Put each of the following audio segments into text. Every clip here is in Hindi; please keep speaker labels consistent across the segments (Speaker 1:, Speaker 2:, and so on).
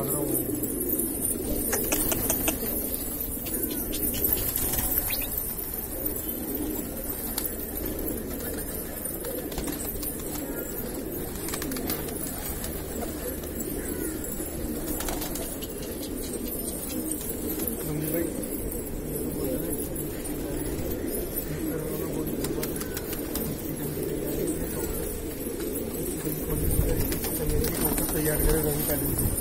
Speaker 1: भाग रहा हूँ। तैयार करें रवि तालीम से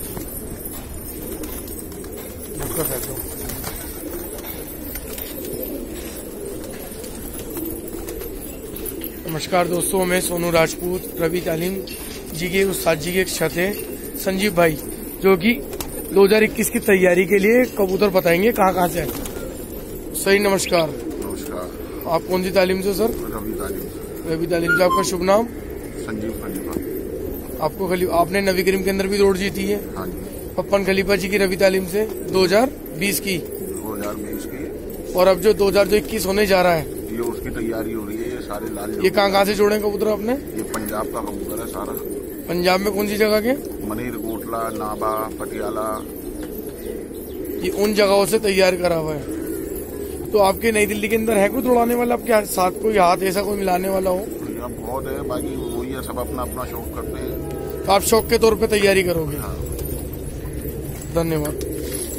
Speaker 1: नमस्कार दोस्तों, मैं सोनू राजपूत रवि तालीम जी के उस्ताद जी के एक छात्र हैं संजीव भाई, जो कि 2021 की तैयारी के लिए कबूतर बताएंगे कहाँ से है। सही नमस्कार।
Speaker 2: नमस्कार।
Speaker 1: आप कौन सी तालीम से सर?
Speaker 2: रवि तालीम से।
Speaker 1: रवि तालीम से। आपका शुभ नाम?
Speaker 2: संजीव खलीफा।
Speaker 1: आपने नवी करीम के अंदर भी दौड़ जीती है?
Speaker 2: हाँ जी।
Speaker 1: पप्पन खलीफा जी की रवि तालीम से 2020 की
Speaker 2: 2020 की।
Speaker 1: और अब जो 2021 होने जा रहा है,
Speaker 2: ये उसकी तैयारी हो रही है। ये सारे लाल।
Speaker 1: ये कहाँ से जोड़े कबूतर आपने?
Speaker 2: ये पंजाब का कबूतर है सारा।
Speaker 1: पंजाब में कौन सी जगह के?
Speaker 2: मनेर, कोटला, नाबा, पटियाला।
Speaker 1: ये उन जगहों से तैयार करा हुआ है। तो आपके नई दिल्ली के अंदर है कोई दौड़ाने वाला आपके साथ, कोई हाथ ऐसा कोई मिलाने वाला हो?
Speaker 2: यहाँ बहुत है, बाकी वही है, सब अपना अपना शौक करते हैं।
Speaker 1: तो आप शौक के तौर पे तैयारी करोगे?
Speaker 2: हाँ।
Speaker 1: धन्यवाद।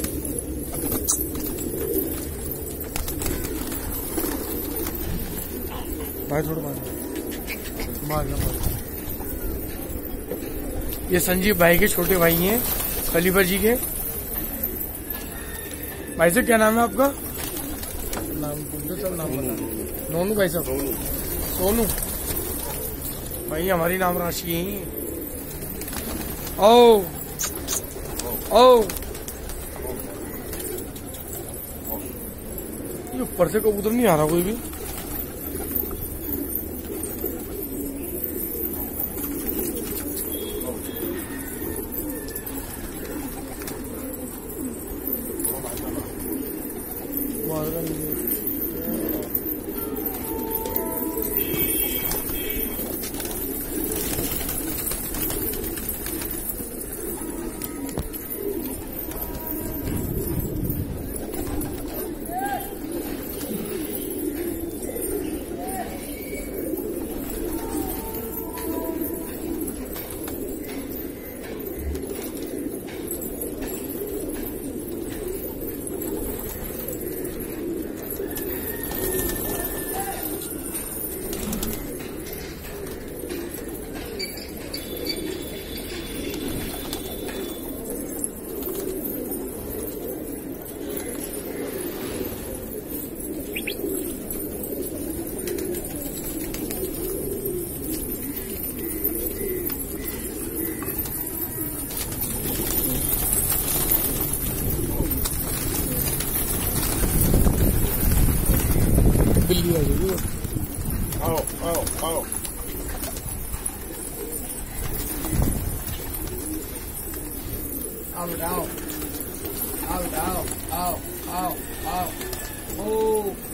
Speaker 1: भाई थोड़ा मार। ये संजीव भाई के छोटे भाई हैं खलीफा जी के। भाई साहब क्या नाम है आपका? नाम सर, नाम बता। नोनू भाई साहब? सोनू भाई हमारी नाम राशि है। ओ ये ऊपर से कबूतर नहीं आ रहा कोई भी। बिल्ली आ जाएगी।
Speaker 2: आओ आओ आओ।
Speaker 1: आओ आओ आओ आओ आओ आओ आओ। ओ